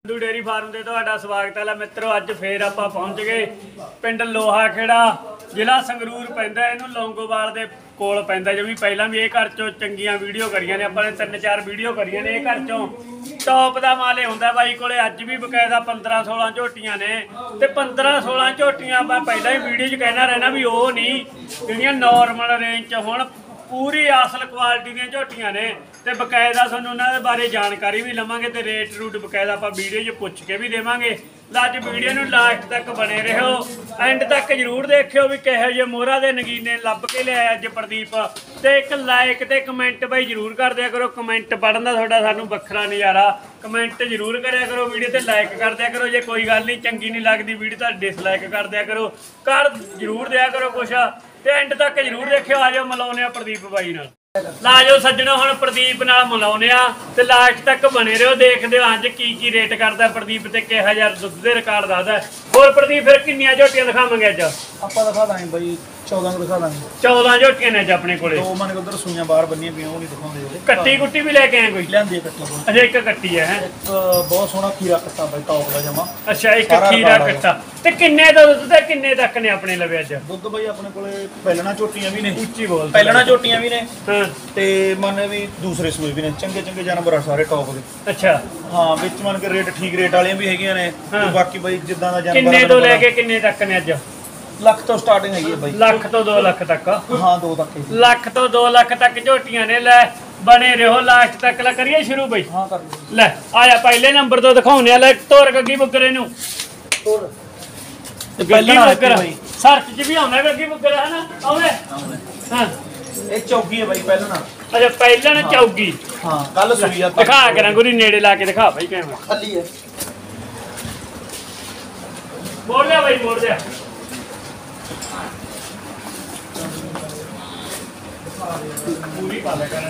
Sandhu dairy farm ਤੇ ਤੁਹਾਡਾ ਸਵਾਗਤ ਹੈ ਮਿੱਤਰੋ। ਅੱਜ ਫੇਰ ਆਪਾਂ ਪਹੁੰਚ ਗਏ ਪਿੰਡ ਲੋਹਾ ਖੇੜਾ, ਜ਼ਿਲ੍ਹਾ ਸੰਗਰੂਰ ਪੈਂਦਾ। ਇਹਨੂੰ ਲੌਂਗੋਵਾਲ ਦੇ ਕੋਲ ਪੈਂਦਾ। ਜਿਵੇਂ ਪਹਿਲਾਂ ਵੀ ਇਹ ਘਰ ਚੋਂ ਚੰਗੀਆਂ ਵੀਡੀਓ ਕਰੀਆਂ ਨੇ ਆਪਾਂ ਨੇ, 3-4 ਵੀਡੀਓ ਕਰੀਆਂ ਨੇ। ਇਹ ਘਰ ਚੋਂ ਟੌਪ ਦਾ ਮਾਲੇ ਹੁੰਦਾ ਬਾਈ ਕੋਲੇ। ਅੱਜ ਵੀ ਬਕਾਇਦਾ 15-16 ਝੋਟੀਆਂ ਨੇ ਤੇ 15-16 ਝੋਟੀਆਂ ਆਪਾਂ ਪਹਿਲਾਂ ਹੀ ਵੀਡੀਓ 'ਚ ਕਹਿਣਾ ਰਹਿਣਾ ਵੀ ਉਹ ਨਹੀਂ ਜਿਹੜੀਆਂ ਨੋਰਮਲ ਰੇਂਜ 'ਚ ਹੁਣ पूरी असल क्वालिटी दी झोटियां ने ते बकायदा तुहानूं उन्हां दे बारे जानकारी भी लवांगे ते रेट रूट बकायदा आपां वीडियो 'च पुछ के भी देवांगे। अज वीडियो नूं लास्ट तक बने रहो, एंड तक जरूर देखियो भी किहो जिहे मोहरा दे नगीने लभ के लिआया अज प्रदीप। ते एक लाइक ते कमेंट बाई जरूर कर दिया करो। कमेंट पढ़न दा तुहाडा सानूं वखरा नज़ारा। कमेंट जरूर करिया करो, वीडियो ते लाइक कर दिया करो। जे कोई गल नहीं चंगी नहीं लगदी वीडियो तां डिसलाइक कर दिया करो, कर जरूर दिया करो कुछ। ਤੇ ਐਂਡ ਤੱਕ ਜਰੂਰ ਦੇਖਿਓ। ਆ ਜਾਓ ਮਿਲਾਉਂਦੇ ਆ ਪ੍ਰਦੀਪ ਬਾਈ ਨਾਲ। ਲਾ ਜਾਓ ਸੱਜਣੋ, ਹੁਣ ਪ੍ਰਦੀਪ ਨਾਲ ਮਿਲਾਉਂਦੇ ਆ ਤੇ ਲਾਸਟ ਤੱਕ ਬਣੇ ਰਹੋ। ਦੇਖਦੇ ਹੋ ਅੱਜ ਕੀ ਰੇਟ ਕਰਦਾ ਪ੍ਰਦੀਪ ਤੇ ਕਿਹੋ ਜਿਹਾ ਦੁੱਧ ਦੇ ਰਿਕਾਰਡ ਦੱਸਦਾ। ਹੋਰ ਪ੍ਰਦੀਪ ਫਿਰ ਕਿੰਨੀਆਂ ਝੋਟੀਆਂ ਦਿਖਾਵਾਂਗੇ ਅੱਜ? ਆਪਾਂ ਦਿਖਾ ਦਾਂਗੇ ਬਾਈ 14 ਦਿਖਾ ਦਾਂਗੇ। 14 ਝੋਟੀਆਂ ਨੇ ਅੱਜ ਆਪਣੇ ਕੋਲੇ। ਦੋ ਮਨ ਉਧਰ ਸੂਈਆਂ ਬਾਹਰ ਬੰਨੀਆਂ ਪਈਆਂ, ਉਹ ਨਹੀਂ ਦਿਖਾਉਂਦੇ ਉਹਦੇ। ਕੱਟੀ ਕੁੱਟੀ ਵੀ ਲੈ ਕੇ ਆਏ ਕੋਈ? ਲਿਆਂਦੀ ਕੱਟੀ। ਅੱਛਾ ਇੱਕ ਕੱਟੀ ਹੈ। ਇੱਕ ਬਹੁਤ ਸੋਹਣਾ ਖੀਰਾ ਕੱਟਾ ਬਾਈ, ਟੌਪ ਦਾ ਜਮਾ। ਅੱਛਾ ਇੱਕ ਖੀਰਾ ਕੱਟਾ। ਤੇ ਕਿੰਨੇ ਦਾ ਦੁੱਧ ਤੇ ਕਿੰਨੇ ਤੱਕ ਨੇ ਆਪਣੇ ਲਵੇ ਅੱਜ? ਦੁੱਧ ਬਾਈ ਆਪਣੇ ਕੋਲੇ ਪਹਿਲਣਾ ਝੋਟੀਆਂ ਵੀ ਨੇ। ਉੱਚੀ ਬੋਲ। ਪਹਿਲਣਾ ਝੋਟੀਆਂ ਵੀ ਨੇ ਤੇ ਮਨ ਵੀ ਦੂਸਰੇ ਸੂਏ ਵੀ ਨੇ। ਚੰਗੇ ਜਾਨਵਰ ਆ ਸਾਰੇ ਟੌਪ ਦੇ। ਅੱਛਾ ਹਾਂ, ਵਿੱਚ ਮਨ ਕੇ ਰੇਟ ਠੀਕ ਰੇਟ ਵਾਲੀਆਂ ਵੀ ਹੈਗੀਆਂ ਨੇ। ਬਾਕੀ ਬਾਈ ਜਿੱਦਾਂ ਦਾ ਜਾਨਵਰ। ਕਿੰਨੇ ਤੋਂ ਲੈ ਕੇ ਕਿੰਨੇ ਤੱਕ ਨੇ ਅੱਜ? ਲੱਖ ਤੋਂ ਸਟਾਰਟਿੰਗ ਹੈਗੀ ਹੈ ਬਾਈ। ਲੱਖ ਤੋਂ 2 ਲੱਖ ਤੱਕ? ਹਾਂ 2 ਤੱਕ। ਲੱਖ ਤੋਂ 2 ਲੱਖ ਤੱਕ ਝੋਟੀਆਂ ਨੇ। ਲੈ ਬਣੇ ਰਹੋ ਲਾਸਟ ਤੱਕ। ਲੈ ਕਰੀਏ ਸ਼ੁਰੂ ਬਾਈ? ਹਾਂ ਕਰ ਲੈ। ਆਇਆ ਪਹਿਲੇ ਨੰਬਰ ਤੋਂ ਦਿਖਾਉਣੇ ਆ। ਲੈ ਤੋਰ ਗੱਗੀ ਬੁੱਗਰੇ ਨੂੰ। ਤੋਰ ਗੱਗੀ ਬੁੱਗਰ ਸਰਚ ਚ ਵੀ ਆਉਂਦਾ ਗੱਗੀ ਬੁੱਗਰ ਹੈ ਨਾ? ਆਉਂਦਾ ਹਾਂ। ਇਹ ਚੌਗੀ ਹੈ ਬਾਈ ਪਹਿਲਾਂ। ਅੱਛਾ ਪਹਿਲਾਂ ਚੌਗੀ। ਹਾਂ ਕੱਲ ਸੂਈ ਆ। ਦਿਖਾ ਕਰਾਂ ਗੁਰੀ ਨੇੜੇ ਲਾ ਕੇ ਦਿਖਾ ਬਾਈ ਕਿਵੇਂ ਖਾਲੀ ਹੈ। ਮੋੜ ਲਿਆ ਬਾਈ, ਮੋੜ ਲਿਆ। पूरी पाले कर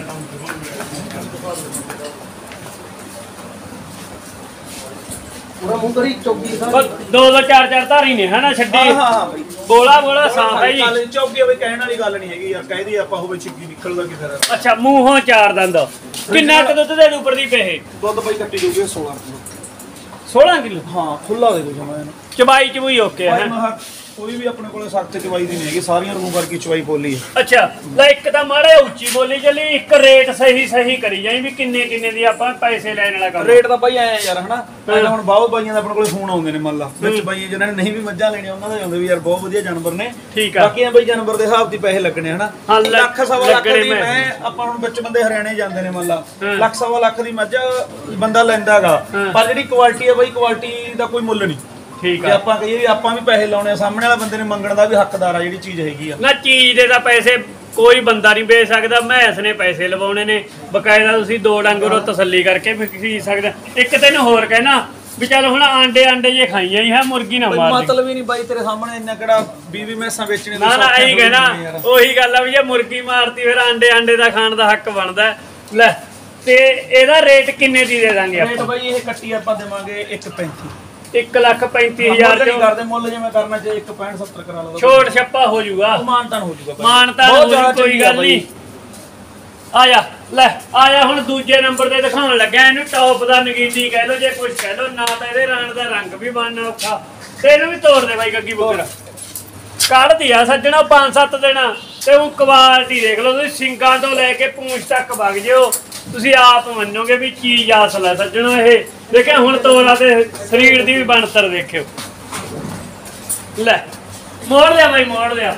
पूरा मुंह करी चौकी दो चार धारी ने है ना छड्डी। हां हां भाई बोला साफ है जी। चौकी भाई कहने वाली गल नहीं हैगी यार, कह दी आपा होवे छिग्गी निकलदा कि फिर। अच्छा मूंहों 4 दंद। कितना क दुੱਧ ਦੇ ਉੱਪਰ ਦੀ ਪਏ? ਦੁੱਧ ਭਾਈ ਕੱਟੀ ਜੂਗੀ 16 ਕਿਲੋ। 16 ਕਿਲੋ? ਹਾਂ ਖੁੱਲਾ ਦੇ ਦੋ ਜਮਾ ਇਹਨੂੰ। ਚਬਾਈ ਚਬੂਈ ਓਕੇ ਹੈ। ਕੋਈ ਵੀ ਆਪਣੇ ਕੋਲੇ ਸਖਤ ਚਵਾਈ ਦੀ ਨਹੀਂ ਹੈਗੀ, ਸਾਰੀਆਂ ਰੂਮ ਵਰਗੀ ਚਵਾਈ ਬੋਲੀ ਹੈ। ਅੱਛਾ ਲੈ ਇੱਕ ਤਾਂ ਮਾੜਾ ਉੱਚੀ ਬੋਲੀ ਚੱਲੀ, ਇੱਕ ਰੇਟ ਸਹੀ ਕਰੀ ਜਾਈ ਵੀ ਕਿੰਨੇ ਦੀ ਆਪਾਂ ਪੈਸੇ ਲੈਣ ਵਾਲਾ ਕੰਮ। ਰੇਟ ਤਾਂ ਬਾਈ ਐ ਯਾਰ ਹਨਾ, ਪਹਿਲਾਂ ਹੁਣ ਬਹੁਤ ਬਾਈਆਂ ਦਾ ਆਪਣੇ ਕੋਲੇ ਫੋਨ ਆਉਂਦੇ ਨੇ। ਮੰਨ ਲਾ ਵਿੱਚ ਬਾਈ ਜਿਹਨਾਂ ਨੇ ਨਹੀਂ ਵੀ ਮੱਝਾਂ ਲੈਣੀਆਂ ਉਹਨਾਂ ਦੇ ਆਉਂਦੇ ਵੀ ਯਾਰ ਬਹੁਤ ਵਧੀਆ ਜਾਨਵਰ ਨੇ। ਠੀਕ ਆ। ਬਾਕੀ ਬਾਈ ਜਾਨਵਰ ਦੇ ਹਿਸਾਬ ਦੀ ਪੈਸੇ ਲੱਗਣੇ ਹਨਾ। ਲੱਖ ਸਵਾ ਲੱਖ ਦੀ ਮੈਂ ਆਪਾਂ ਹੁਣ ਵਿੱਚ ਬੰਦੇ ਹਰਿਆਣੇ ਜਾਂਦੇ ਨੇ, ਮੰਨ ਲਾ ਲੱਖ ਸਵਾ ਲੱਖ ਦੀ ਮੱਝ ਬੰਦਾ ਲੈਂਦਾਗਾ, ਪਰ ਜਿਹੜੀ ਕੁਆਲਿਟੀ ਆ ਬਾਈ ਕੁਆਲਿਟੀ ਦਾ ਕੋਈ ਮੁੱਲ ਨਹੀਂ। ਠੀਕ ਆ। ਆਪਾਂ ਕਹੀਏ ਵੀ ਆਪਾਂ ਵੀ ਪੈਸੇ ਲਾਉਣੇ ਆ, ਸਾਹਮਣੇ ਵਾਲਾ ਬੰਦੇ ਨੇ ਮੰਗਣ ਦਾ ਵੀ ਹੱਕਦਾਰ ਆ ਜਿਹੜੀ ਚੀਜ਼ ਹੈਗੀ ਆ ਨਾ। ਚੀਜ਼ ਦੇ ਤਾਂ ਪੈਸੇ ਕੋਈ ਬੰਦਾ ਨਹੀਂ ਵੇਚ ਸਕਦਾ, ਮੈਂਸ ਨੇ ਪੈਸੇ ਲਵਾਉਣੇ ਨੇ। ਬਕਾਇਦਾ ਤੁਸੀਂ 2 ਡੰਗਰੋਂ ਤਸੱਲੀ ਕਰਕੇ ਵੀ ਖਰੀਦ ਸਕਦੇ। ਇੱਕ ਤੈਨੂੰ ਹੋਰ ਕਹਿਣਾ ਵੀ ਚੱਲ ਹੁਣ ਆਂਡੇ ਜੇ ਖਾਈਆਂ ਹੀ ਹੈ, ਮੁਰਗੀ ਨਾ ਮਾਰ। ਮਤਲਬ ਹੀ ਨਹੀਂ ਬਾਈ ਤੇਰੇ ਸਾਹਮਣੇ ਇੰਨਾ ਕਿਹੜਾ 20 ਮੈਸਾਂ ਵੇਚਣੇ ਦਾ। ਨਾ ਇਹੀ ਕਹਿਣਾ, ਉਹੀ ਗੱਲ ਆ ਵੀ ਜੇ ਮੁਰਗੀ ਮਾਰਤੀ ਫਿਰ ਆਂਡੇ ਦਾ ਖਾਣ ਦਾ ਹੱਕ ਬਣਦਾ। ਲੈ ਤੇ ਇਹਦਾ ਰੇਟ ਕਿੰਨੇ ਦੀ ਦੇ ਦਾਂਗੇ ਆਪਾਂ? ਰੇਟ ਬਾਈ ਇਹ ਕੱਟੀ ਆਪਾਂ ਦੇਵਾਂਗੇ 1.35। 1,35,000 ਨਹੀਂ ਕਰਦੇ ਮੁੱਲ, ਜਿਵੇਂ ਕਰਨਾ ਚਾਹੀਏ 1.65 ਕਰਾ ਲਓ। ਛੋਟ ਛੱਪਾ ਹੋ ਜਾਊਗਾ, ਮਾਨਤਾਨ ਹੋ ਜਾਊਗਾ। ਮਾਨਤਾਨ ਕੋਈ ਗੱਲ ਨਹੀਂ। ਆਇਆ ਲੈ ਆਇਆ ਹੁਣ ਦੂਜੇ ਨੰਬਰ ਤੇ ਦਿਖਾਉਣ ਲੱਗਾ। ਇਹਨੂੰ ਟੌਪ ਦਾ ਨਗੀਨੀ ਕਹਿ ਲੋ, ਜੇ ਕੁਝ ਕਹਿ ਲੋ ਨਾ। ਤਾਂ ਇਹਦੇ ਰਾਣ ਦਾ ਰੰਗ ਵੀ ਬਣਨਾ ਔਖਾ। ਤੇ ਇਹਨੂੰ ਵੀ ਤੋੜ ਦੇ ਬਾਈ ਗੱਗੀ ਬੁੱਗਰ। ਕੱਢਦੀ ਆ ਸੱਜਣਾ 5-7 ਦਿਨ ਤੇ ਉਹ ਕੁਆਲਿਟੀ ਦੇਖ ਲਓ ਤੁਸੀਂ। ਸਿੰਗਾਂ ਤੋਂ ਲੈ ਕੇ ਪੂੰਛ ਤੱਕ ਵਗ ਜਿਓ, ਤੁਸੀਂ ਆਪ ਮੰਨੋਗੇ ਵੀ ਚੀਜ਼ ਅਸਲ ਹੈ ਸੱਜਣੋ। ਇਹ ਦੇਖਿਆ ਹੁਣ ਤੋਰਾ ਤੇ ਸਰੀਰ ਦੀ ਵੀ ਬਣਤਰ ਦੇਖਿਓ। ਲੈ ਮੋੜ ਲਿਆ ਬਾਈ, ਮੋੜ ਲਿਆ।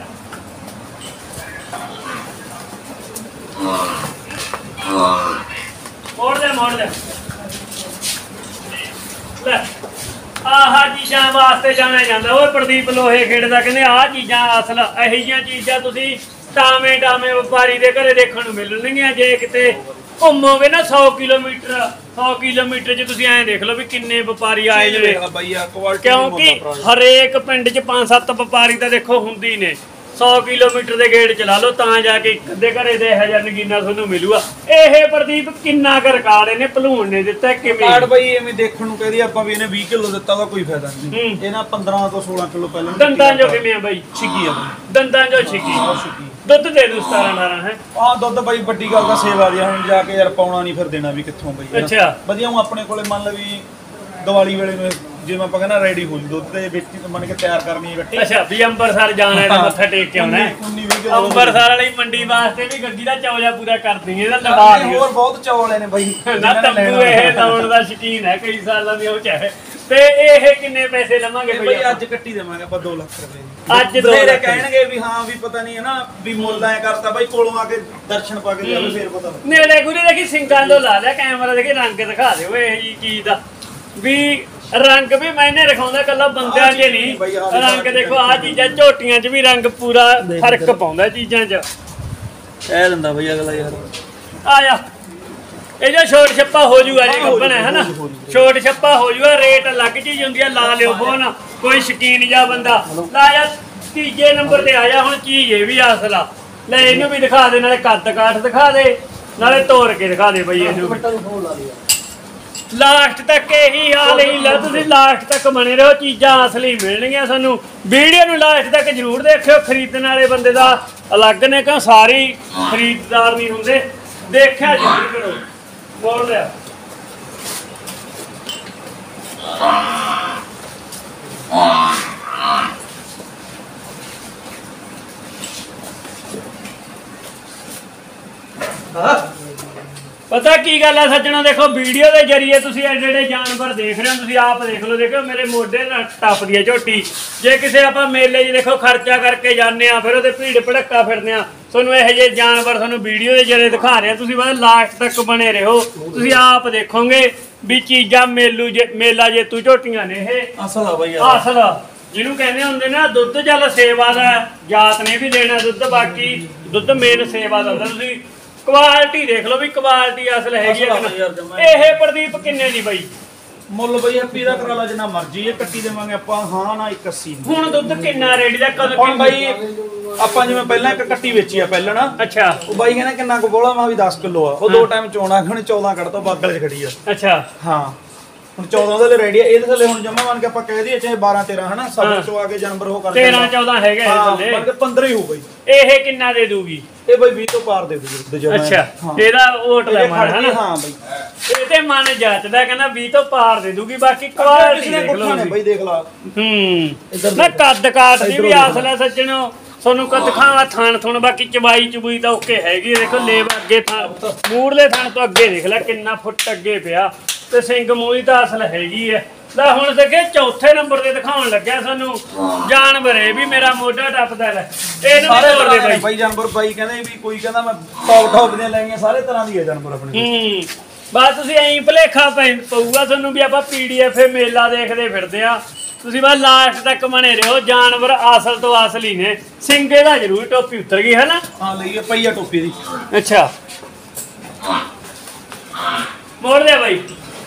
ਮੋੜ ਲਿਆ। ਲੈ ਆਹ ਚੀਜ਼ਾਂ ਵਾਸਤੇ ਜਾਣਿਆ ਜਾਂਦਾ। ਉਹ ਪ੍ਰਦੀਪ ਲੋਹੇ ਖੇਡ ਦਾ ਕਹਿੰਦੇ ਆਹ ਚੀਜ਼ਾਂ ਅਸਲ। ਇਹੋ ਜਿਹੀਆਂ ਚੀਜ਼ਾਂ ਤੁਸੀਂ ਟਾਵੇਂ ਵਪਾਰੀ ਦੇ ਘਰੇ ਦੇਖਣ ਨੂੰ ਮਿਲਣਗੀਆਂ। ਜੇ ਕਿਤੇ ਘੁੰਮੋਗੇ ਨਾ 100 ਕਿਲੋਮੀਟਰ ਚ ਤੁਸੀਂ ਐਂ ਦੇਖ ਲਓ ਵੀ ਕਿੰਨੇ ਵਪਾਰੀ ਆਏ ਨੇ। ਕਿਉਂਕਿ ਹਰੇਕ ਪਿੰਡ ਚ 5-7 ਵਪਾਰੀ ਤਾਂ ਦੇਖੋ ਹੁੰਦੀ ਨੇ। 100 ਕਿਲੋਮੀਟਰ ਦੇ ਗੇੜ ਚਲਾ ਲਓ ਤਾਂ ਜਾ ਕੇ ਇੱਕ ਅੱਧੇ ਘਰੇ ਦੇ ਇਹੋ ਜਿਹਾ ਨਗੀਨਾ ਤੁਹਾਨੂੰ ਮਿਲੂਗਾ। ਇਹ ਪ੍ਰਦੀਪ ਕਿੰਨਾ ਕੁ ਰਿਕਾਰਡ ਇਹਨੇ ਭਲੂਣ ਨੇ ਦਿੱਤਾ? ਕਿਵੇਂ ਰਿਕਾਰਡ ਬਾਈ ਐਵੇਂ ਦੇਖਣ ਨੂੰ ਕਹਦੀ ਆਪਾਂ ਵੀ ਇਹਨੇ 20 ਕਿਲੋ ਦਿੱਤਾ ਵਾ, ਕੋਈ ਫਾਇਦਾ ਨਹੀਂ। ਇਹਨਾਂ 15 ਤੋਂ 16 ਕਿਲੋ ਪਹਿਲਾਂ। ਦੰਦਾਂ ਜੋ ਕਿਵੇਂ ਆ ਬਾਈ? ਛਿੱਕੀ ਆ। ਦੰਦਾਂ ਜੋ ਛਿੱਕੀ। ਦੁੱਧ ਦੇ ਦੂ 17-18 ਹੈ। ਆਹ ਦੁੱਧ ਬਾਈ ਵੱਡੀ ਗੱਲ ਤਾਂ ਸੇਵਾ ਦੀ। ਹੁਣ ਜਾ ਕੇ ਯਾਰ ਪਾਉਣਾ ਨਹੀਂ ਫਿਰ ਦੇਣਾ ਵੀ ਕਿੱਥੋਂ ਬਾਈ। ਅੱਛਾ ਵਧੀਆ। ਆਪਣੇ ਕੋਲੇ ਮੰਨ ਲ ਵੀ ਦੀਵਾਲੀ ਵੇਲੇ ਨੂੰ ਜਿਵੇਂ ਆਪਾਂ ਕਹਿੰਦਾ ਰੈਡੀ ਹੋ ਜੂ ਦੁੱਧ ਦੇ ਵਿੱਚ ਮੰਨ ਕੇ ਤਿਆਰ ਕਰਨੀ ਹੈ ਗੱਟੀ। ਅੱਛਾ ਵੀ ਅੰਮ੍ਰਿਤਸਰ ਜਾਣਾ ਹੈ ਤੇ ਮੱਥਾ ਟੇਕ ਕੇ ਆਉਣਾ ਹੈ। ਅੰਮ੍ਰਿਤਸਰ ਵਾਲੀ ਮੰਡੀ ਵਾਸਤੇ ਵੀ ਗੱਡੀ ਦਾ ਚੌਜਾ ਪੂਰਾ ਕਰ ਦਈਏ ਇਹਦਾ ਲਵਾ ਦਿਓ। ਹੋਰ ਬਹੁਤ ਚੌਲ ਵਾਲੇ ਨੇ ਬਾਈ ਨਾ ਤੰਬੂ ਇਹ ਲਾਉਣ ਦਾ ਸ਼ੌਕੀਨ ਹੈ ਕਈ ਸਾਲਾਂ ਦੀ ਉਹ ਚਾਹੇ। ਤੇ ਇਹ ਕਿੰਨੇ ਪੈਸੇ ਲਵਾਂਗੇ ਬਈ? ਅੱਜ ਕੱਟੀ ਦੇਵਾਂਗੇ ਆਪਾਂ 2 ਲੱਖ ਰੁਪਏ। ਅੱਜ 2 ਲੱਖ ਕਹਿਣਗੇ ਵੀ ਹਾਂ ਵੀ ਪਤਾ ਨਹੀਂ ਹੈ ਨਾ ਵੀ ਮੁੱਲ ਐ ਕਰਤਾ ਬਾਈ ਕੋਲੋਂ ਆ ਕੇ ਦਰਸ਼ਨ ਪਾ ਕੇ ਜਾਵੇ ਫੇਰ ਪਤਾ ਨੇੜੇ ਗੁਰੀ ਦੇਖੀ ਸਿੰਗਾਂ ਤੋਂ ਲਾ ਲਿਆ ਕੈਮਰਾ ਦੇਖੀ ਰੰਗ ਦਿਖਾ ਦਿਓ ਇਹ ਜੀ ਚੀਜ਼ ਦਾ ਵੀ ਰੰਗ ਵੀ ਮੈਨੇ ਰਖਾਉਂਦਾ ਕੱਲਾ ਬੰਦਿਆਂ 'ਚ ਨਹੀਂ। ਰੰਗ ਦੇਖੋ ਆ ਚੀਜ਼ਾਂ ਝੋਟੀਆਂ 'ਚ ਵੀ ਰੰਗ ਪੂਰਾ ਫਰਕ ਪਾਉਂਦਾ ਚੀਜ਼ਾਂ 'ਚ। ਕਹਿ ਦਿੰਦਾ ਬਈ ਅਗਲਾ ਯਾਰ ਆ ਜਾ ਇਹ ਜੋ ਛੋਟ ਛੱਪਾ ਹੋ ਜੂਗਾ ਜੀ ਕੱਪਣਾ ਹੈ ਨਾ ਛੋਟ ਛੱਪਾ ਹੋ ਜੂਗਾ। ਰੇਟ ਅਲੱਗ ਚੀਜ਼ ਹੁੰਦੀ ਆ ਲਾ ਲਿਓ ਫੋਨ ਕੋਈ ਸ਼ਕੀਨ ਜਾਂ ਬੰਦਾ ਲਾ ਜਾ। ਤੀਜੇ ਨੰਬਰ ਤੇ ਆ ਜਾ ਹੁਣ ਚੀਜ਼ ਇਹ ਵੀ ਅਸਲਾ ਲੈ ਇਹਨੂੰ ਵੀ ਦਿਖਾ ਦੇ ਨਾਲੇ ਕੱਦ ਕਾਠ ਦਿਖਾ ਦੇ ਨਾਲੇ ਤੋੜ ਕੇ ਦਿਖਾ ਦੇ ਬਈ ਇਹਨੂੰ। ਲਾਸਟ ਤੱਕ ਇਹੀ ਹਾਲ ਹੀ ਲੈ ਤੁਸੀਂ ਲਾਸਟ ਤੱਕ ਬਣੇ ਰਹੋ ਚੀਜ਼ਾਂ ਅਸਲੀ ਮਿਲਣਗੀਆਂ ਸਾਨੂੰ। ਵੀਡੀਓ ਨੂੰ ਲਾਸਟ ਤੱਕ ਜ਼ਰੂਰ ਦੇਖਿਓ। ਖਰੀਦਣ ਵਾਲੇ ਬੰਦੇ ਦਾ ਅਲੱਗ ਨੇ ਕਿਉਂ ਸਾਰੀ ਖਰੀਦਦਾਰ ਨਹੀਂ ਹੁੰਦੇ। ਦੇਖਿਆ ਜ਼ਰੂਰ ਕਰੋ। ਬੋਲ ਰਿਹਾ ਪਤਾ ਕੀ ਗੱਲ ਹੈ ਸੱਜਣੋ ਦੇਖੋ ਵੀਡੀਓ ਦੇ ਜਰੀਏ ਤੁਸੀਂ ਜਿਹੜੇ ਜਾਨਵਰ ਦੇਖ ਰਹੇ ਹੋ ਤੁਸੀਂ ਆਪ ਦੇਖ ਲਓ। ਦੇਖੋ ਮੇਰੇ ਮੋਢੇ ਨਾਲ ਟੱਪਦੀ ਹੈ ਝੋਟੀ। ਜੇ ਕਿਸੇ ਆਪਾਂ ਮੇਲੇ 'ਚ ਦੇਖੋ ਖਰਚਾ ਕਰਕੇ ਜਾਂਦੇ ਆ ਫਿਰ ਉਹਦੇ ਭੀੜ ਭੜੱਕਾ ਫਿਰਦੇ ਆ। ਤੁਹਾਨੂੰ ਇਹੋ ਜਿਹੇ ਜਾਨਵਰ ਤੁਹਾਨੂੰ ਵੀਡੀਓ ਦੇ ਜਰੀਏ ਦਿਖਾ ਰਹੇ ਆ। ਤੁਸੀਂ ਬਸ ਲਾਸਟ ਤੱਕ ਬਣੇ ਰਹੋ। ਤੁਸੀਂ ਆਪ ਦੇਖੋਗੇ ਵੀ ਚੀਜ਼ਾਂ ਮੇਲਾ ਜੇਤੂ ਝੋਟੀਆਂ ਨੇ ਇਹ ਅਸਲ ਆ ਬਈ ਅਸਲ ਜਿਹਨੂੰ ਕਹਿੰਦੇ ਹੁੰਦੇ ਨਾ ਦੁੱਧ ਚੱਲ ਸੇਵਾ ਦਾ ਜਾਤ ਨੇ ਵੀ ਦੇਣਾ ਦੁੱਧ ਬਾਕੀ ਦੁੱਧ ਮੇਨ ਸੇਵਾ ਦਾ ਹੁੰਦਾ। ਤੁਸੀਂ ਕੁਆਲਿਟੀ ਦੇਖ ਲਓ ਵੀ ਕੁਆਲਿਟੀ ਅਸਲ ਹੈਗੀ ਆ। ਇਹ ਪ੍ਰਦੀਪ ਕਿੰਨੇ ਦੀ ਬਈ ਮੁੱਲ ਬਈ ਹੈਪੀ ਦਾ ਕਰਾ ਲਾ ਜਿੰਨਾ ਮਰਜ਼ੀ ਇਹ ਕੱਟੀ ਦੇਵਾਂਗੇ ਆਪਾਂ। ਹਾਂ ਨਾ 81 ਹੁਣ ਦੁੱਧ ਕਿੰਨਾ ਰੇਡੀ ਦਾ ਕਦੋਂ ਹੁਣ ਬਾਈ ਆਪਾਂ ਜਿਵੇਂ ਪਹਿਲਾਂ ਇੱਕ ਕੱਟੀ ਵੇਚੀ ਆ ਪਹਿਲਾਂ ਨਾ। ਅੱਛਾ ਉਹ ਬਾਈ ਕਹਿੰਦਾ ਕਿੰਨਾ ਕੁ ਬੋਲਾ ਮੈਂ ਵੀ 10 ਕਿਲੋ ਆ। ਉਹ 2 ਟਾਈਮ ਚੋਣਾ ਹੁਣ 14 ਕੱਢ ਤੋਂ ਬਾਗਲ 'ਚ ਖੜੀ ਆ। ਅੱਛਾ ਹਾਂ ਹੁਣ 14 ਦੇ ਲਈ ਰੈਡੀ ਆ। ਇਹਦੇ ਥੱਲੇ ਹੁਣ ਜਮਾ ਮੰਨ ਕੇ ਆਪਾਂ ਕਹਿ ਦਈਏ ਚਾਹੇ 12 13 ਹਨਾ ਸਭ ਚੋਂ ਆ ਕੇ ਜਾਨਵਰ ਉਹ ਕਰ 13 14 ਹੈਗਾ ਇਹ ਥੱਲੇ ਮੰਨ ਕੇ 15 ਹੀ ਹੋ ਬਈ। ਇਹ ਕਿੰਨਾ ਦੇ ਦੂਗੀ? ਇਹ ਬਈ 20 ਤੋਂ ਪਾਰ ਦੇ ਦੂਗੀ। ਅੱਛਾ ਇਹਦਾ ਓਟ ਲੈ ਮਾਰ ਹਨਾ। ਹਾਂ ਬਈ ਇਹ ਤੇ ਮਨ ਜੱਚਦਾ ਕਹਿੰਦਾ 20 ਤੋਂ ਪਾਰ ਦੇ ਦੂਗੀ ਬਾਕੀ ਕੁਆਲਿਟੀ ਦੇਖ ਲਓ ਬਈ ਦੇਖ ਲਾ। ਨਾ ਕੱਦ ਕਾਠ ਦੀ ਵੀ ਅਸਲ ਹੈ ਸੱਜਣੋ। ਤੁਹਾਨੂੰ ਕਦ ਦਿਖਾਵਾਂ ਥਣ ਥੁਣ ਬਾਕੀ ਚਬਾਈ ਚਬੂਈ ਤਾਂ ਓਕੇ ਹੈਗੀ। ਦੇਖੋ ਲੇਬ ਅੱਗੇ ਥਣ ਮੂੜਲੇ ਥਣ ਤੋਂ ਅੱਗੇ ਦੇਖ ਲੈ ਕਿੰਨਾ ਫੁੱਟ ਅੱਗੇ ਪਿਆ ਤੇ ਸਿੰਘ ਮੂਲੀ ਤਾਂ ਅਸਲ ਹੈਗੀ ਹੈ। ਲੈ ਹੁਣ ਦੇਖੇ ਚੌਥੇ ਨੰਬਰ ਤੇ ਦਿਖਾਉਣ ਲੱਗਿਆ ਸਾਨੂੰ ਜਾਨਵਰ ਇਹ ਵੀ ਮੇਰਾ ਮੋਢਾ ਟੱਪਦਾ ਲੈ ਇਹਨੂੰ ਵੀ ਤੋੜ ਦੇ ਬਾਈ ਜਾਨਵਰ ਬਾਈ ਕਹਿੰਦੇ ਵੀ ਕੋਈ ਕਹਿੰਦਾ ਮੈਂ ਟੌਪ ਦੀਆਂ ਲੈਣੀਆਂ ਸਾਰੇ ਤਰ੍ਹਾਂ ਦੀ ਹੈ ਜਾਨਵਰ ਆਪਣੇ ਬਸ ਤੁਸੀਂ ਐਂ ਭੁਲੇਖਾ ਪਊਗਾ ਤੁਹਾਨੂੰ ਵੀ ਆਪਾਂ PDF ਮੇਲਾ ਦੇਖਦੇ ਫਿਰਦੇ ਆ। ਤੁਸੀਂ ਬਸ ਲਾਸਟ ਤੱਕ ਬਣੇ ਰਹੋ। ਜਾਨਵਰ ਅਸਲ ਤੋਂ ਅਸਲੀ ਨੇ। ਸਿੰਗੇ ਦਾ ਜ਼ਰੂਰ ਟੋਪੀ ਉਤਰ ਗਈ ਹੈ ਨਾ। ਹਾਂ ਲਈ ਪਈ ਆ ਟੋਪੀ ਦੀ। ਅੱਛਾ ਮੋੜ ਦੇ ਬਾਈ।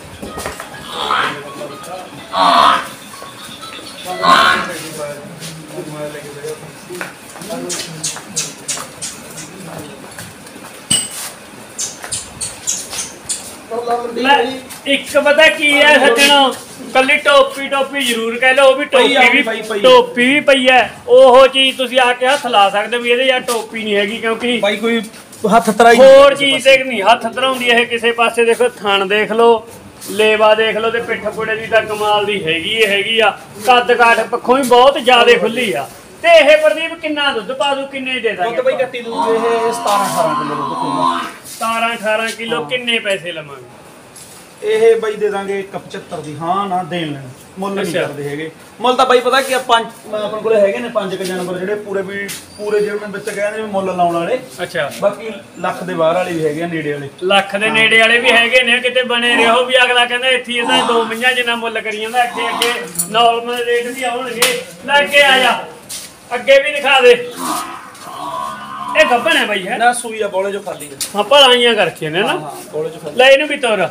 ਇੱਕ ਪਤਾ ਕੀ ਹੈ ਸੱਜਣੋ ਕੱਲੀ ਟੋਪੀ ਜ਼ਰੂਰ ਕਹਿ ਲਓ। ਉਹ ਵੀ ਟੋਪੀ ਵੀ ਪਈ ਹੈ। ਉਹ ਚੀਜ਼ ਤੁਸੀਂ ਆ ਕੇ ਹੱਥ ਲਾ ਸਕਦੇ ਵੀ ਇਹਦੇ ਯਾਰ ਟੋਪੀ ਨਹੀਂ ਹੈਗੀ ਕਿਉਂਕਿ ਬਾਈ ਕੋਈ ਹੱਥ ਤਰਾਈ ਹੋਰ ਚੀਜ਼ ਤੇ ਨਹੀਂ ਹੱਥ ਧਰਾਉਂਦੀ ਇਹ ਕਿਸੇ ਪਾਸੇ। ਦੇਖੋ ਥਣ ਦੇਖ ਲਓ ਲੇਵਾ ਦੇਖ ਲਓ ਤੇ ਪਿੱਠ ਪੁੜੇ ਦੀ ਤਾਂ ਕਮਾਲ ਦੀ ਹੈਗੀ ਆ। ਕੱਦ ਕਾਠ ਪੱਖੋਂ ਵੀ ਬਹੁਤ ਜ਼ਿਆਦਾ ਖੁੱਲੀ ਆ। ਤੇ ਇਹ ਪ੍ਰਦੀਪ ਕਿੰਨਾ ਦੁੱਧ ਪਾ ਦੂ ਕਿੰਨੇ ਦੇ ਦਾਂਗੇ? ਬਈ ਕੱਟੀ ਦੂ ਇਹ 17 18 ਕਿਲੋ ਦੁੱਧ 17 18 ਕਿਲੋ ਕਿੰਨੇ ਪੈਸੇ ਲਵਾਂਗੇ? ਇਹ ਬਾਈ ਦੇ ਦਾਂਗੇ 75 ਦੀ। ਹਾਂ ਨਾ ਦੇਣ ਲੈਣ ਮੁੱਲ ਨਹੀਂ ਕਰਦੇ ਹੈਗੇ। ਮੁੱਲ ਤਾਂ ਬਾਈ ਪਤਾ ਕੀ ਆਪਣੇ ਕੋਲੇ ਹੈਗੇ ਨੇ 5 ਜਾਨਵਰ ਜਿਹੜੇ ਪੂਰੇ ਜਿਹੜੇ ਵਿੱਚ ਕਹਿੰਦੇ ਨੇ ਮੁੱਲ ਲਾਉਣ ਵਾਲੇ। ਅੱਛਾ ਬਾਕੀ ਲੱਖ ਦੇ ਬਾਹਰ ਵਾਲੇ ਵੀ ਹੈਗੇ ਆ ਨੇੜੇ ਵਾਲੇ। ਲੱਖ ਦੇ ਨੇੜੇ ਵਾਲੇ ਵੀ ਹੈਗੇ ਨੇ। ਕਿਤੇ ਬਣੇ ਰਹੋ ਵੀ ਅਗਲਾ ਕਹਿੰਦਾ ਇੱਥੇ ਇਹਦਾ 2 ਮਹੀਨਿਆਂ ਜਿੰਨਾ ਮੁੱਲ ਕਰੀ ਜਾਂਦਾ ਅੱਗੇ ਨਾਰਮਲ ਰੇਟ ਦੀ ਆਉਣਗੇ। ਲੈ ਕੇ ਆ ਜਾ ਅੱਗੇ ਵੀ ਦਿਖਾ ਦੇ। ਇਹ ਗੱਭਣ ਹੈ ਬਾਈ ਹੈ ਨਾ ਸੂਈ ਆ ਬੋਲੇ ਜੋ ਖਾਲੀ ਹੈ। ਹਾਂ ਭਲਾਈਆਂ ਕਰਕੇ ਨੇ ਨਾ ਬੋਲੇ ਜੋ ਖਾਲੀ। ਲੈ ਇਹਨੂੰ ਵੀ ਤੋਰ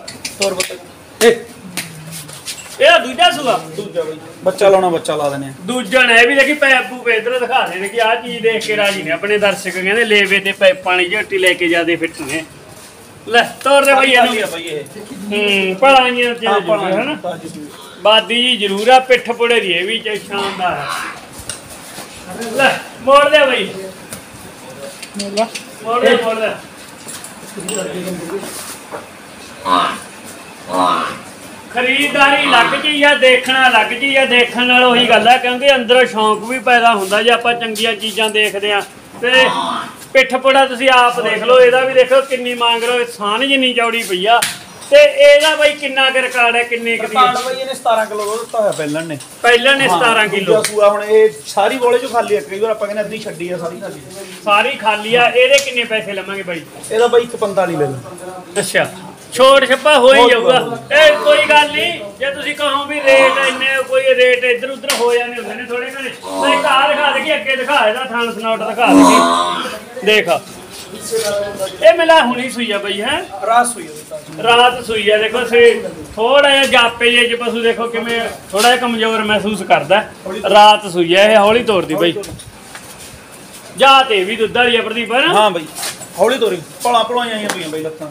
ਇਹ ਦੂਜਾ ਸੂਆ ਦੂਜਾ ਬਾਈ ਬੱਚਾ ਲਾਉਣਾ ਬੱਚਾ ਲਾ ਦਿੰਦੇ ਆ। ਦੂਜਾ ਨੇ ਇਹ ਵੀ ਦੇਖੀ ਪੈਪੂ ਪੇ ਇਧਰ ਦਿਖਾ ਦੇ ਨੇ ਕਿ ਆਹ ਚੀਜ਼ ਦੇਖ ਕੇ ਰਾਜੀ ਨੇ ਆਪਣੇ ਦਰਸ਼ਕ ਕਹਿੰਦੇ ਲੇਵੇ ਤੇ ਪੈਪਾਂ ਵਾਲੀ ਝੋਟੀ ਲੈ ਕੇ ਜਾਦੇ ਫਿੱਟ ਨੇ। ਲੈ ਤੋਰ ਦੇ ਬਾਈ ਇਹਨੂੰ। ਭਲਾਈਆਂ ਚ ਹਨਾ ਬਾਦੀ ਜੀ ਜ਼ਰੂਰ ਆ। ਪਿੱਠ ਪੁੜੇ ਦੀ ਇਹ ਵੀ ਸ਼ਾਨਦਾਰ ਹੈ। ਲੈ ਮੋੜ ਦੇ ਬਾਈ ਮੋੜ ਦੇ। ਖਰੀਦਦਾਰੀ ਲੱਗ ਜੀ ਆ, ਦੇਖਣਾ ਲੱਗ ਜੀ ਆ। ਦੇਖਣ ਨਾਲ ਉਹੀ ਗੱਲ ਹੈ, ਕਿਉਂਕਿ ਅੰਦਰੋਂ ਸ਼ੌਂਕ ਵੀ ਪੈਦਾ ਹੁੰਦਾ ਜੇ ਆਪਾਂ ਚੰਗੀਆਂ ਚੀਜ਼ਾਂ ਦੇਖਦੇ ਆ। ਤੇ ਪਿੱਠ ਪੁੜਾ ਤੁਸੀਂ ਆਪ ਦੇਖ ਲਓ, ਇਹਦਾ ਵੀ ਦੇਖੋ ਕਿੰਨੀ ਮੰਗ ਲਓ, ਸਾਨ ਜਿੰਨੀ ਚੌੜੀ ਪਈ ਆ। ਤੇ ਇਹਦਾ ਬਾਈ ਕਿੰਨਾ ਕੁ ਰਿਕਾਰਡ ਹੈ, ਕਿੰਨੇ ਕੁ ਦੀ ਰਿਕਾਰਡ ਬਾਈ ਇਹਨੇ 17 ਕਿਲੋ ਦੁੱਧ ਦਿੱਤਾ ਹੋਇਆ ਪਹਿਲਾਂ ਨੇ 17 ਕਿਲੋ ਸੂਆ। ਹੁਣ ਇਹ ਸਾਰੀ ਬੋਲੇ ਚੋਂ ਖਾਲੀ ਆ, ਕਈ ਵਾਰ ਆਪਾਂ ਕਹਿੰਦੇ ਅੱਧੀ ਛੱਡੀ ਆ, ਸਾਰੀ ਖਾਲੀ ਸਾਰੀ ਖਾਲੀ ਆ। ਇਹਦੇ ਕਿੰਨੇ ਪੈਸੇ ਲਵਾਂਗੇ ਬਾਈ? ਇਹਦਾ ਬਾਈ 145 ਲੈ ਲਓ। ਅੱਛਾ, ਛੋੜ ਛੱਪਾ ਹੋ ਹੀ ਜਾਊਗਾ। ਇਹ ਕੋਈ ਗੱਲ ਨਹੀਂ, ਜੇ ਤੁਸੀਂ ਕਹੋ ਵੀ ਰੇਟ ਇੰਨੇ, ਕੋਈ ਰੇਟ ਇੱਧਰ ਉੱਧਰ ਹੋ ਜਾਂਦੇ ਹੁੰਦੇ ਨੇ ਥੋੜੇ ਘਣੇ। ਮੈਂ ਘਰ ਦਿਖਾ ਦੇ, ਅੱਗੇ ਦਿਖਾ ਇਹਦਾ ਥਣ ਸਨੌਟ ਦਿਖਾ ਦੇ। ਦੇਖ ਇਹ ਮਿਲਾ ਹੁਣੀ ਸੂਈ ਆ ਬਈ, ਹੈ ਰਾਤ ਸੂਈ ਰਾਤ ਸੂਈ ਆ। ਦੇਖੋ ਥੋੜਾ ਜਿਹਾ ਜਾਪੇ ਜੇ ਪਸ਼ੂ ਦੇਖੋ ਕਿਵੇਂ ਥੋੜਾ ਜਿਹਾ ਕਮਜ਼ੋਰ ਮਹਿਸੂਸ ਕਰਦਾ। ਰਾਤ ਸੂਈ ਆ, ਇਹ ਹੌਲੀ ਤੋੜਦੀ ਬਈ। ਜਾ ਤੇ ਵੀ ਦੁੱਧ ਵਾਲੀ ਆ ਪ੍ਰਦੀਪ, ਹੈ ਨਾ? ਹਾਂ ਬਈ ਹੌਲੀ ਤੋਰੀ, ਭਲਾ ਭਲਾਈਆਂ ਆਈਆਂ ਪਈਆਂ ਬਈ ਲੱਤਾਂ।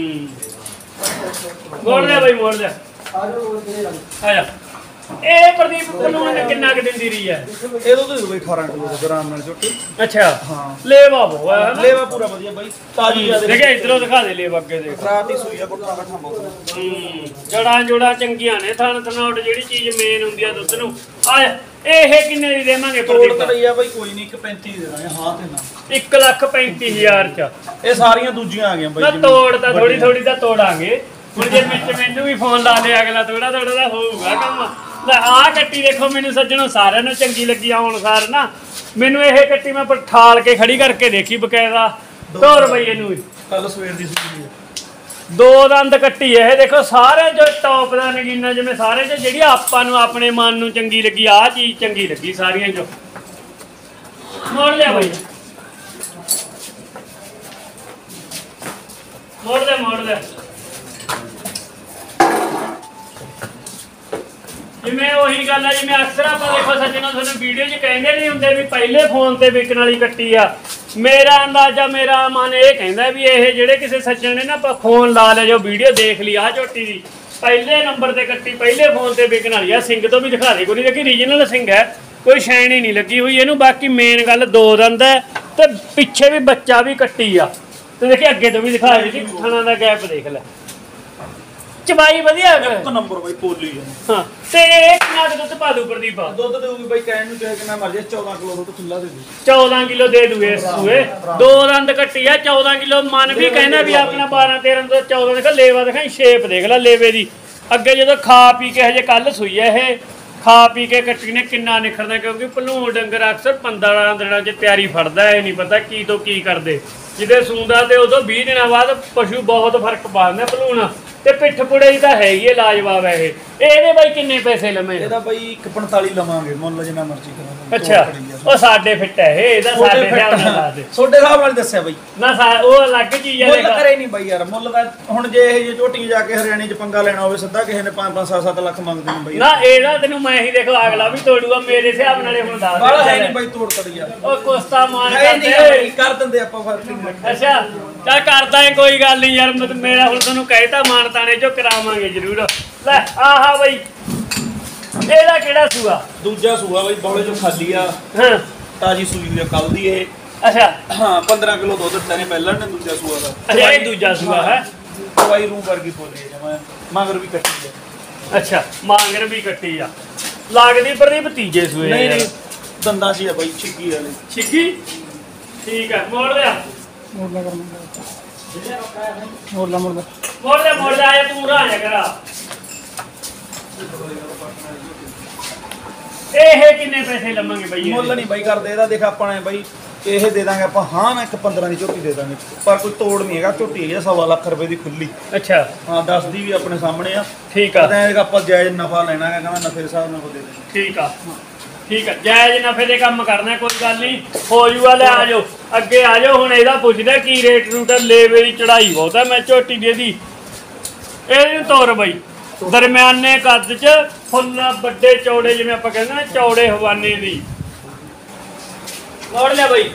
ਮੋੜ ਲਿਆ ਬਈ, ਮੋੜ ਲਿਆ। ਆ ਜਾ। ਇਹ ਪ੍ਰਦੀਪ ਕਾਨੂੰਨ ਨੇ ਕਿੰਨਾ ਕੁ ਦਿੰਦੀ ਰਹੀ ਹੈ? ਇਹ ਦੁੱਧ ਬਈ 18 ਕਿਲੋ ਗ੍ਰਾਮ ਨਾਲ ਝੋਟੀ। ਅੱਛਾ, ਹਾਂ ਲੇਵਾ ਬਹੁਤ ਹੈ ਨਾ? ਲੇਵਾ ਪੂਰਾ ਵਧੀਆ ਬਾਈ, ਤਾਜ਼ੀ ਆ। ਦੇਖੇ ਇਧਰੋਂ ਦਿਖਾ ਦੇ ਲੇਵਾ, ਅੱਗੇ ਦੇਖ। ਰਾਤ ਹੀ ਸੂਈ ਆ, ਗੁੱਟਾ ਇਕੱਠਾ ਬਹੁਤ। ਜੜਾਂ ਜੋੜਾਂ ਚੰਗੀਆਂ ਨੇ, ਥਣ ਥਣਾਉਟ ਜਿਹੜੀ ਚੀਜ਼ ਮੇਨ ਹੁੰਦੀ ਆ ਦੁੱਧ ਨੂੰ। ਆ ਇਹ ਕਿੰਨੇ ਦੀ ਦੇਵਾਂਗੇ ਪ੍ਰਦੀਪ? ਤੋੜ ਲਈ ਆ ਬਾਈ, ਕੋਈ ਨਹੀਂ 135 ਦੇ ਦਾਂਗੇ। ਹਾਂ ਤੇ ਨਾ 1,35,000 ਚ ਇਹ ਸਾਰੀਆਂ ਦੂਜੀਆਂ ਆ ਗਈਆਂ ਬਾਈ। ਨਾ ਤੋੜ ਤਾਂ ਥੋੜੀ ਥੋੜੀ ਤਾਂ ਤੋੜਾਂਗੇ। ਹੁਣ ਜੇ ਮੈਨੂੰ ਵੀ ਫੋਨ ਲਾ ਲਿਆ ਅਗਲਾ, ਥੋੜਾ ਥੋੜਾ ਦਾ ਹੋਊਗਾ ਕੰਮ। ਆਹ ਕੱਟੀ ਦੇਖੋ, ਮੈਨੂੰ ਸੱਜਣੋਂ ਸਾਰਿਆਂ ਨੂੰ ਚੰਗੀ ਲੱਗੀ ਆਉਣ ਸਾਰ ਨਾ। ਮੈਨੂੰ ਇਹ ਕੱਟੀ ਮੈਂ ਠਾਲ ਕੇ ਖੜੀ ਕਰਕੇ ਦੇਖੀ ਬਕਾਇਦਾ। 100 ਰੁਪਏ ਨੂੰ ਕੱਲ ਸਵੇਰ ਦੀ ਸੂਈ ਹੈ। 2 ਦੰਦ ਕੱਟੀ ਇਹ ਦੇਖੋ, ਸਾਰੇ ਜੋ ਟੌਪ ਦਾ ਨਗੀਨਾ, ਜਿਵੇਂ ਸਾਰੇ ਚ ਜਿਹੜੀ ਆਪਾਂ ਨੂੰ ਆਪਣੇ ਮਨ ਨੂੰ ਚੰਗੀ ਲੱਗੀ, ਆਹ ਚੀਜ਼ ਚੰਗੀ ਲੱਗੀ ਸਾਰੀਆਂ ਚੋਂ। ਮੋੜ ਲਿਆ ਬਈ, ਮੋੜ ਲਿਆ, ਮੋੜ ਲਿਆ। ਜਿਵੇਂ ਉਹੀ ਗੱਲ ਆ, ਜਿਵੇਂ ਅਕਸਰ ਆਪਾਂ ਦੇਖੋ ਸੱਜਣੋਂ ਤੁਹਾਨੂੰ ਵੀਡੀਓ 'ਚ ਕਹਿੰਦੇ ਨਹੀਂ ਹੁੰਦੇ ਵੀ ਪਹਿਲੇ ਫੋਨ ਤੇ ਵਿਕਣ ਵਾਲੀ ਕੱਟੀ ਆ। ਮੇਰਾ ਅੰਦਾਜ਼ਾ, ਮੇਰਾ ਮਨ ਇਹ ਕਹਿੰਦਾ ਵੀ ਇਹ ਜਿਹੜੇ ਕਿਸੇ ਸੱਜਣ ਨੇ ਨਾ ਆਪਾਂ ਫੋਨ ਲਾ ਲਿਆ, ਜੋ ਵੀਡੀਓ ਦੇਖ ਲਈ ਆ ਝੋਟੀ ਦੀ ਪਹਿਲੇ ਨੰਬਰ ਤੇ ਕੱਟੀ, ਪਹਿਲੇ ਫੋਨ ਤੇ ਵਿਕਣ ਵਾਲੀ ਆ। ਸਿੰਘ ਤੋਂ ਵੀ ਦਿਖਾ ਦੇ, ਕੋਈ ਦੇਖੀ ਰੀਜਨਲ ਸਿੰਘ ਹੈ, ਕੋਈ ਸ਼ੈਨ ਹੀ ਨਹੀਂ ਲੱਗੀ ਹੋਈ ਇਹਨੂੰ। ਬਾਕੀ ਮੇਨ ਗੱਲ 2 ਦੰਦ ਹੈ ਤੇ ਪਿੱਛੇ ਵੀ ਬੱਚਾ ਵੀ ਕੱਟੀ ਆ। ਤੇ ਦੇਖੀ ਅੱਗੇ ਤੋਂ ਵੀ ਦਿਖਾ ਜੀ, ਥਣਾ ਦਾ ਗੈਪ ਦੇਖ ਲੈ, ਚਬਾਈ ਵਧੀਆ ਹੈ। 1 ਨੰਬਰ ਬਾਈ, ਪੋਲੀ ਹੈ। ਹਾਂ, ਤੇ ਇਹ ਕਿੰਨਾ ਕੁ ਦੁੱਧ ਪਾ ਦੂ ਪ੍ਰਦੀਪ? ਦੁੱਧ ਦੇਊਗੀ ਬਾਈ, ਕਹਿਣ ਨੂੰ ਚਾਹੇ ਕਿੰਨਾ ਮਰਜ਼ੀ 14 ਕਿਲੋ ਦੁੱਧ ਖੁੱਲਾ ਦੇ ਦੂ। 14 ਕਿਲੋ ਦੇ ਦੂ ਇਸ ਸੂਏ। 2 ਦੰਦ ਕੱਟੀ ਆ, 14 ਕਿਲੋ। ਮਨ ਵੀ ਕਹਿੰਦਾ ਵੀ ਆਪਣਾ 12-13 ਤੋਂ 14 ਦੇਖੋ। ਲੇਵਾ ਦੇਖਾਂ, ਸ਼ੇਪ ਦੇਖ ਲੈ ਲੇਵੇ ਦੀ। ਅੱਗੇ ਜਦੋਂ ਖਾ ਪੀ ਕੇ ਹਜੇ ਕੱਲ ਸੂਈ ਹੈ ਇਹ, ਖਾ ਪੀ ਕੇ ਕੱਟੀ ਨੇ ਕਿੰਨਾ ਨਿਖਰਦਾ, ਕਿਉਂਕਿ ਭਲੂਣ ਡੰਗਰ ਅਕਸਰ 15 ਦਿਨਾਂ 'ਚ ਤਿਆਰੀ ਫੜਦਾ। ਇਹ ਨਹੀਂ ਪਤਾ ਕੀ ਤੋਂ ਕੀ ਕਰਦੇ। ਜਿਹਦੇ ਸੂੰਦਾ ਤੇ ਉਦੋਂ 20 ਦਿਨਾਂ ਬਾਅਦ ਪਸ਼ੂ ਬਹੁਤ ਫਰਕ ਪਾ ਦਿੰਦਾ ਭਲੂਣ। ਤੇ ਪਿੱਠ ਪੁੜੇ ਦੀ ਤਾਂ ਹੈਗੀ ਹੈ, ਲਾਜਵਾਬ ਹੈ ਇਹ। ਇਹਦੇ ਬਾਈ ਕਿੰਨੇ ਪੈਸੇ ਲਵੇਂ? ਇਹਦਾ ਬਾਈ 145 ਲਵਾਂਗੇ, ਮੁੱਲ ਜਿੰਨਾ ਮਰਜ਼ੀ ਕਰਾਂਗੇ। ਅੱਛਾ, ਉਹ ਸਾਡੇ ਫਿੱਟ ਹੈ ਇਹ, ਇਹਦਾ ਸਾਡੇ ਹਿਸਾਬ ਨਾਲ ਲਾ ਦੇ। ਤੁਹਾਡੇ ਹਿਸਾਬ ਨਾਲ ਦੱਸਿਆ ਬਾਈ ਨਾ ਉਹ ਅਲੱਗ ਚੀਜ਼ ਹੈ। ਮੁੱਲ ਕਰੇ ਨਹੀਂ ਬਾਈ ਯਾਰ, ਮੁੱਲ ਦਾ ਹੁਣ ਜੇ ਇਹ ਝੋਟੀਆਂ ਜਾ ਕੇ ਹਰਿਆਣੇ 'ਚ ਪੰਗਾ ਲੈਣਾ ਹੋਵੇ, ਸਿੱਧਾ ਕਿਸੇ ਨੇ 5-5 7-7 ਲੱਖ ਮੰਗਦੇ ਨੇ ਬਾਈ। ਨਾ ਇਹਦਾ ਤੈਨੂੰ ਮੈਂ ਹੀ ਦੇਖੋ ਅਗਲਾ ਵੀ ਤੋੜੂਗਾ ਮੇਰੇ ਹਿਸਾਬ ਨਾਲੇ। ਹੁਣ ਦੱਸ ਬਾਲਾ ਹੈ ਨਹੀਂ ਬਾਈ, ਤੋੜ ਤੜ ਯਾਰ। ਉਹ ਕੋਸਤਾ ਮਾਨ ਕਰਦੇ ਕਰ ਦਿੰਦੇ ਆਪਾਂ, ਫਰਕ ਨਹੀਂ। ਅੱਛਾ ਚੱਲ ਕਰਦਾ ਹੈ, ਕੋਈ ਗੱਲ ਨਹੀਂ ਯਾਰ। ਮੇਰਾ ਹੁਣ ਤੁਹਾਨੂੰ ਕਹਿਤਾ ਮਾਨ ਤਾਣੇ ਚੋਂ ਕਰਾਵਾਂਗੇ ਜ਼ਰੂਰ। ਲੈ ਆਹਾ ਬਈ, ਇਹਦਾ ਕਿਹੜਾ ਸੂਆ? ਦੂਜਾ ਸੂਆ ਬਾਈ, ਬੌਲੇ 'ਚੋਂ ਖਾਲੀ ਆ। ਹਾਂ, ਤਾਜੀ ਸੂਈ ਹੋਈ ਆ ਕੱਲ ਦੀ ਇਹ। ਅੱਛਾ ਹਾਂ, 15 ਕਿਲੋ ਦੁੱਧ ਦਿੱਤਾ ਨੇ ਪਹਿਲਾਂ ਨੇ ਦੂਜਾ ਸੂਆ ਦਾ। ਅੱਛਾ, ਇਹ ਦੂਜਾ ਸੂਆ ਹੈ। ਦਵਾਈ ਰੂ ਵਰਗੀ ਬੋਲੀ ਹੈ ਜਮਾ, ਮਗਰ ਵੀ ਕੱਟੀ ਹੈ। ਅੱਛਾ, ਮਾਂਗਰ ਵੀ ਕੱਟੀ ਆ। ਲੱਗਦੀ ਪ੍ਰਦੀਪ ਤੀਜੇ ਸੂਏ? ਨਹੀਂ ਨਹੀਂ, ਦੰਦਾਂ 'ਚ ਹੀ ਆ ਬਾਈ, ਛਿੱਗੀ ਵਾਲੀ। ਛਿੱਗੀ ਠੀਕ ਆ, ਮੋੜ ਲਿਆ, ਮੋੜ ਲਿਆ ਮੋੜ ਲਿਆ ਆਇਆ ਤੂੰ ਰਾ ਜਾ ਕਰਾ। ਇਹ ਕਿੰਨੇ ਪੈਸੇ ਲਵਾਂਗੇ ਬਈ? ਮੁੱਲ ਨਹੀਂ ਬਾਈ ਕਰਦੇ ਇਹਦਾ। ਦੇਖ ਆਪਾਂ ਨੇ ਬਾਈ ਇਹ ਦੇ ਦਾਂਗੇ ਆਪਾਂ, ਹਾਂ ਨਾ 1.15 ਦੀ ਝੋਟੀ ਦੇ ਦਾਂਗੇ, ਪਰ ਕੋਈ ਤੋੜ ਨਹੀਂ ਹੈਗਾ। ਝੋਟੀ ਹੈਗੀ 1.25 ਲੱਖ ਰੁਪਏ ਦੀ ਖੁੱਲੀ। ਅੱਛਾ, ਹਾਂ, ਦੱਸਦੀ ਵੀ ਆਪਣੇ ਸਾਹਮਣੇ ਆ। ਠੀਕ ਆ, ਆਪਾਂ ਜਾਇਜ਼ ਨਫਾ ਲੈਣਾ ਹੈ, ਕਹਿੰਦਾ ਨਫੇ ਦੇ ਹਿਸਾਬ ਨਾਲ ਦੇ ਦੇਣਾ। ਠੀਕ ਆ, ਠੀਕ ਆ, ਜਾਇਜ਼ ਨਫੇ ਦੇ ਕੰਮ ਕਰਨਾ, ਕੋਈ ਗੱਲ ਨਹੀਂ, ਹੋ ਜੂਗਾ। ਲੈ ਆ ਜਾਓ, ਅੱਗੇ ਆ ਜਾਓ। ਹੁਣ ਇਹਦਾ ਪੁੱਛਦਾ ਕੀ ਰੇਟ ਰੂਟ ਹੈ? ਲੇਵੇ ਦੀ ਚੜਾਈ ਬਹੁਤ ਹੈ। ਮੈਂ ਝੋਟੀ ਦੇ ਦੀ ਇਹਨੂੰ ਤੋਰ ਬਈ, ਦਰਮਿਆਨੇ ਕੱਦ 'ਚ ਫੁੱਲ ਵੱਡੇ ਚੌੜੇ, ਜਿਵੇਂ ਆਪਾਂ ਕਹਿੰਦੇ ਨਾ ਚੌੜੇ ਹਵਾਨੇ ਦੀ। ਮੋੜ ਲਿਆ ਬਈ।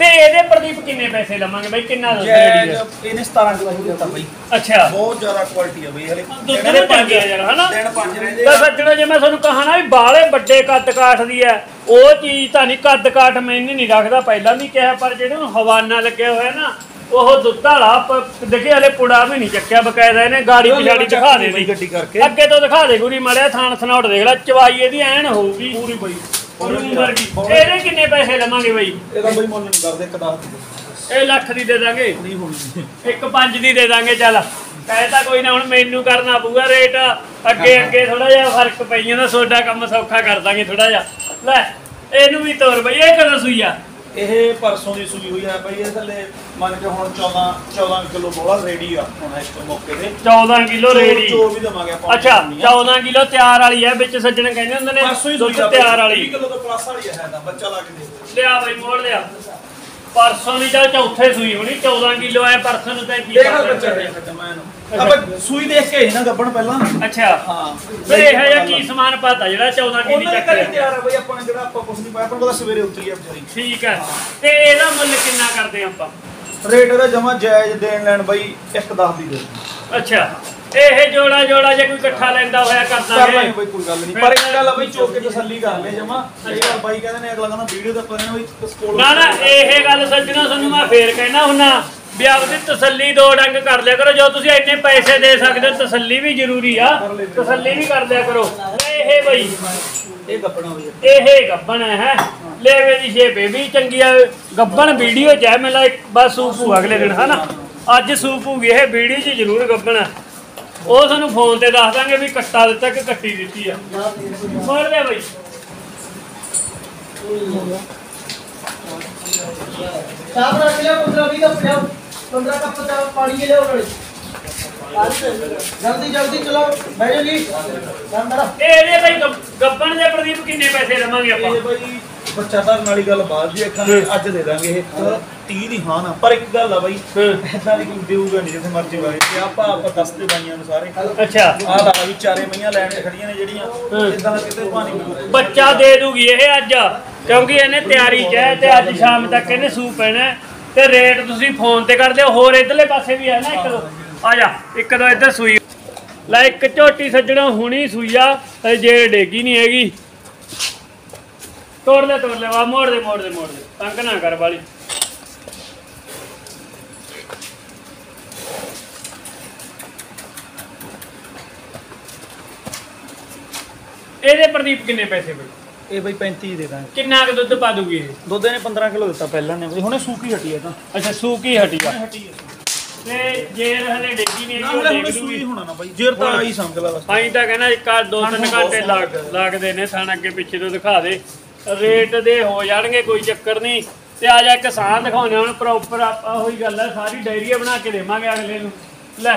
ਤੇ ਇਹਦੇ ਪ੍ਰਦੀਪ ਕਿੰਨੇ ਪੈਸੇ ਲਵਾਂਗੇ ਬਾਈ ਕਿੰਨਾ ਇਹਨੇ 17 ਕਿਲੋ ਦੁੱਧ ਦਿੱਤਾ ਬਾਈ ਅੱਛਾ ਬਹੁਤ ਜ਼ਿਆਦਾ ਕੁਆਲਿਟੀ ਆ ਬਾਈ ਹਲੇ ਦੁੱਧ ਨੂੰ ਚੰਗੇ ਆ ਯਾਰ ਹਨਾ ਦਿਨ 5 ਰਹਿੰਦੇ ਤਾਂ ਸੱਜਣੋ ਜੇ ਮੈਂ ਤੁਹਾਨੂੰ ਕਹਾਂ ਨਾ ਵੀ ਬਾਲੇ ਵੱਡੇ ਕੱਦ ਕਾਠ ਦੀ ਹੈ ਉਹ ਚੀਜ਼ ਤਾਂ ਨਹੀਂ ਕੱਦ ਕਾਠ ਮੈਨੂੰ ਨਹੀਂ ਰੱਖਦਾ ਪਹਿਲਾਂ ਵੀ ਕਿਹਾ ਪਰ ਜਿਹੜੇ ਨੂੰ ਹਵਾਨਾ ਲੱਗਿਆ ਹੋਇਆ ਨਾ ਉਹ ਦੁੱਧ ਵਾਲਾ ਦੇਖੇ ਹਲੇ ਪੁੜਾ ਵੀ ਨਹੀਂ ਚੱਕਿਆ ਬਕਾਇਦਾ ਇਹਨੇ ਗਾੜੀ ਪਿਛਾੜੀ ਦਿਖਾ ਦੇ ਦੀ ਗੱਡੀ ਕਰਕੇ ਅੱਗੇ ਤੋਂ ਦਿਖਾ ਦੇ ਗੁਰੀ ਮੜਿਆ ਥਾਣ ਥਨੌਟ ਦੇਖ ਲੈ ਚਵਾਈ ਇਹਦੀ ਐਨ ਹੋਊਗੀ ਪੂਰੀ ਬਾਈ ਉਮਰ ਦੀ ਇਹਦੇ ਕਿੰਨੇ ਪੈਸੇ ਲਵਾਂਗੇ ਬਾਈ ਇਹਦਾ ਬਾਈ ਮੁੱਲ ਨਹੀਂ ਕਰਦੇ ਇੱਕ 10 ਇਹ ਲੱਖ ਦੀ ਦੇ ਦਾਂਗੇ ਨਹੀਂ ਹੋਣੀ ਇੱਕ 5 ਦੀ ਦੇ ਦਾਂਗੇ ਚੱਲ ਕਹੇ ਤਾਂ ਕੋਈ ਨਾ ਹੁਣ ਮੈਨੂੰ ਕਰਨਾ ਪਊਗਾ ਰੇਟ ਅੱਗੇ ਥੋੜਾ ਜਿਹਾ ਫਰਕ ਪਈ ਜਾਂਦਾ ਤੁਹਾਡਾ ਕੰਮ ਸੌਖਾ ਕਰ ਦਾਂਗੇ ਥੋੜਾ ਜਿਹਾ ਲੈ ਇਹਨੂੰ ਵੀ ਤੋਰ ਬਈ ਇਹ ਕਦੋਂ ਸੂਈ ਆ ਇਹ ਪਰਸੋਂ ਦੀ ਸੂਈ ਹੋਈ ਆ ਬਾਈ ਇਹ ਥੱਲੇ ਮੰਨ ਕੇ ਹੁਣ 14 ਕਿਲੋ ਬੋਲਾ ਰੈਡੀ ਆ ਹੁਣ ਇਸ ਮੌਕੇ ਤੇ 14 ਕਿਲੋ ਰੇੜੀ ਜੋ ਵੀ ਦਵਾਂਗੇ ਆਪਾਂ ਅੱਛਾ 14 ਕਿਲੋ ਤਿਆਰ ਵਾਲੀ ਹੈ ਵਿੱਚ ਸੱਜਣ ਕਹਿੰਦੇ ਹੁੰਦੇ ਨੇ ਦੁੱਧ ਤਿਆਰ ਵਾਲੀ 20 ਕਿਲੋ ਤੋਂ ਪਲੱਸ ਵਾਲੀ ਹੈ ਤਾਂ ਬੱਚਾ ਲਾ ਕੇ ਦੇ ਲਿਆ ਬਈ ਮੋੜ ਲਿਆ ਪਰਸੋਂ ਦੀ ਤਾਂ ਚੌਥੇ ਸੂਈ ਹੋਣੀ 14 ਕਿਲੋ ਐ ਪਰਸੋਂ ਨੂੰ ਤਾਂ ਕੀ ਦੇਖ ਲੈ ਬੱਚਾ ਦੇਖ ਮੈਂ ਇਹਨੂੰ ਆਪਾਂ ਸੂਈ ਦੇਖ ਕੇ ਆਈ ਨਾ ਗੱਬਣ ਪਹਿਲਾਂ ਅੱਛਾ ਹਾਂ ਫਿਰ ਇਹ ਜਿਹਾ ਕੀ ਸਮਾਨ ਪਾਤਾ ਜਿਹੜਾ 14 ਕਿਲੋ ਉਹਨਾਂ ਦੇ ਚੱਕ ਘਰੇ ਲਿਆ ਤਿਆਰ ਆ ਬਈ ਆਪਾਂ ਨੇ ਜਿਹੜਾ ਆਪਾਂ ਕੁਝ ਨਹੀਂ ਪਾਇਆ ਆਪਾਂ ਨੂੰ ਪਤਾ ਸਵੇਰੇ ਉੱਤਰੀ ਆ ਵਿਚਾਰੀ ਠੀਕ ਹੈ ਤੇ ਇਹਦਾ ਮੁੱਲ ਕਿੰਨਾ ਕਰਦੇ ਆਪਾਂ ਰੇਟ ਇਹਦਾ ਜਮਾ ਜਾਇਜ਼ ਦੇਣ ਲੈਣ ਬਈ 1.10 ਦੀ ਦੇ ਅੱਛਾ ਇਹ ਜੋੜਾ ਜੇ ਕੋਈ ਇਕੱਠਾ ਲੈਂਦਾ ਹੋਇਆ ਕਰ ਕਰ ਦਾਂਗੇ ਲਾਂਗੇ ਬਈ ਕੋਈ ਗੱਲ ਨਹੀਂ ਪਰ ਇਹ ਗੱਲ ਆ ਬਈ ਚੋਕ ਕੇ ਤਸੱਲੀ ਕਰ ਲੈ ਜਮਾ ਇਹ ਗੱਲ ਬਾਈ ਕਹਿੰਦੇ ਨੇ ਅਗਲਾ ਕਹਿੰਦਾ ਵੀਡੀਓ ਤਾਂ ਪਰੇ ਨਾ ਬਈ ਸਪੋਰਟ ਨਾ ਇਹ ਗੱਲ ਸੱਜਣਾ ਤੁਹਾਨੂੰ ਮੈਂ ਫੇਰ ਕਹਿਣਾ ਹੁੰਨਾ ਵੀ ਆਪਦੀ ਤਸੱਲੀ ਦੋ ਡੰਗ ਕਰ ਲਿਆ ਕਰੋ ਜੋ ਤੁਸੀਂ ਇੰਨੇ ਪੈਸੇ ਦੇ ਸਕਦੇ ਹੋ ਤਸੱਲੀ ਵੀ ਜ਼ਰੂਰੀ ਆ ਤਸੱਲੀ ਵੀ ਕਰ ਲਿਆ ਕਰੋ ਇਹ ਬਈ ਇਹ ਗੱਪਣਾ ਹੋਈ ਇਹ ਗੱਬਣ ਹੈ ਲੈਵੇ ਦੀ ਸ਼ੇਪ ਇਹ ਵੀ ਚੰਗੀ ਆ ਗੱਬਣ ਵੀਡੀਓ ਚ ਹੈ ਮੈਨੂੰ ਬਸ ਸੂਪ ਅਗਲੇ ਦਿਨ ਹਨਾ ਅੱਜ ਸੂਪ ਹੋਊਗੀ ਇਹ ਵੀਡੀਓ 'ਚ ਜ਼ਰੂਰ ਗੱਬਣ ਉਹ ਤੁਹਾਨੂੰ ਫੋਨ ਤੇ ਦੱਸ ਦਾਂਗੇ ਵੀ ਕੱਟਾ ਦਿੱਤਾ ਕਿ ਕੱਟੀ ਦਿੱਤੀ ਆ ਮੋੜ ਲੈ ਬਈ ਚਾਹ ਬਣਾ ਕੇ ਲਿਆ 15-20 ਕੱਪ ਲਿਆਓ 15 ਕੱਪ ਚਾਹ ਪਾਣੀ ਕੇ ਲਿਆਓ ਨਾਲੇ ਜਲਦੀ ਚਲੋ ਬੈਠੋ ਜੀ ਇਹਦੇ ਬਈ ਗੱਬਣ ਦੇ ਪ੍ਰਦੀਪ ਕਿੰਨੇ ਪੈਸੇ ਲਵਾਂਗੇ ਆਪਾਂ ਇਹ ਬਈ ਬੱਚਾ ਧਰਨ ਵਾਲੀ ਗੱਲ ਬਾਅਦ ਦੀ ਅੱਖਾਂ ਅੱਜ ਦੇ ਦਾਂਗੇ ਇਹ 30 ਦੀ ਹਾਂ ਨਾ ਪਰ ਇੱਕ ਗੱਲ ਆ ਬਾਈ ਇਦਾਂ ਦੀ ਕੋਈ ਦੇਊਗਾ ਨਹੀਂ ਜਿੱਥੇ ਮਰਜ਼ੀ ਵਾਏ ਤੇ ਆਪਾਂ ਦੱਸਦੇ ਬਾਈਆਂ ਨੂੰ ਸਾਰੇ ਅੱਛਾ ਆਹ ਲਾ ਵੀ ਚਾਰੇ ਮਈਆਂ ਲੈਣ ਤੇ ਖੜੀਆਂ ਨੇ ਜਿਹੜੀਆਂ ਇਦਾਂ ਕਿਤੇ ਪਾਣੀ ਮਿਲੂ ਬੱਚਾ ਦੇ ਦੂਗੀ ਇਹ ਅੱਜ ਕਿਉਂਕਿ ਇਹਨੇ ਤਿਆਰੀ 'ਚ ਹੈ ਤੇ ਅੱਜ ਸ਼ਾਮ ਤੱਕ ਇਹਨੇ ਸੂਪ ਪੈਣਾ ਤੇ ਰੇਟ ਤੁਸੀਂ ਫੋਨ ਤੇ ਕਰ ਦਿਓ ਹੋਰ ਇਧਰਲੇ ਪਾਸੇ ਵੀ ਹੈ ਨਾ ਇੱਕ ਦੋ ਆ ਜਾ ਇੱਕ ਦੋ ਇੱਧਰ ਸੂਈ ਲੈ ਇੱਕ ਝੋਟੀ ਸੱਜਣਾ ਹੁਣੀ ਸੂਈ ਆ ਜੇ ਡੇਗੀ ਨਹੀਂ ਹੈਗੀ ਤੋੜ ਲੈ ਵਾ ਮੋੜ ਦੇ ਤੰਗ ਨਾ ਕਰ ਵਾਲੀ ਇਹਦੇ ਪ੍ਰਦੀਪ ਕਿੰਨੇ ਪੈਸੇ ਬਈ ਇਹ ਬਈ 35 ਦੇ ਦਾਂਗੇ ਕਿੰਨਾ ਕੁ ਦੁੱਧ ਪਾ ਦੂਗੀ ਇਹ ਦੁੱਧ ਨੇ 15 ਕਿਲੋ ਦਿੱਤਾ ਪਹਿਲਾਂ ਨੇ ਬਈ ਹੁਣੇ ਸੂਕੀ ਹਟੀ ਹੈ ਤਾਂ ਅੱਛਾ ਸੂਕੀ ਹਟੀ ਆ ਹਟੀ ਹੈ ਤੇ ਜੇ ਹਲੇ ਡੇਗੀ ਨਹੀਂ ਨਾ ਹੈਗੀ ਉਹ ਹੁਣੇ ਦੇਖ ਸੂਈ ਲੂਗੀ ਹੋਣਾ ਨਾ ਬਈ ਜੇਰ ਤਾਂ ਆਈ ਸਮਝ ਲਾ ਬਸ ਆਈ ਤਾਂ ਕਹਿੰਦਾ ਇੱਕ 2-3 ਘੰਟੇ ਲੱਗਦੇ ਨੇ ਥਾਣ ਅੱਗੇ ਪਿੱਛੇ ਤੋਂ ਦਿਖਾ ਦੇ ਰੇਟ ਦੇ ਹੋ ਜਾਣਗੇ ਕੋਈ ਚੱਕਰ ਨਹੀਂ ਤੇ ਆ ਜਾ ਕਿਸਾਨ ਦਿਖਾਉਣੇ ਹੁਣ ਪ੍ਰੋਪਰ ਆਪਾਂ ਉਹੀ ਗੱਲ ਹੈ ਸਾਰੀ ਡਾਇਰੀ ਬਣਾ ਕੇ ਦੇਵਾਂਗੇ ਅਗਲੇ ਨੂੰ ਲੈ